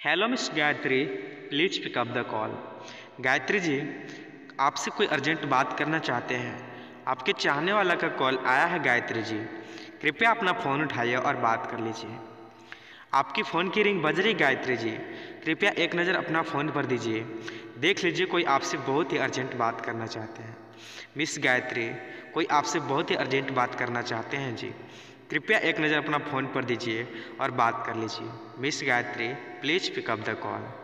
Hello miss Gayatri, please pick up the call. Gayatri ji, आपसे कोई urgent बात करना चाहते हैं। आपके चाहने वाला का कॉल आया है गायत्री जी, कृपया अपना फ़ोन उठाइए और बात कर लीजिए। आपकी फ़ोन की रिंग बज रही गायत्री जी, कृपया एक नज़र अपना फ़ोन पर दीजिए। देख लीजिए, कोई आपसे बहुत ही अर्जेंट बात करना चाहते हैं। मिस गायत्री, कोई आपसे बहुत ही अर्जेंट बात करना चाहते हैं जी, कृपया एक नज़र अपना फ़ोन पर दीजिए और बात कर लीजिए। Miss Gayatri, please pick up the call.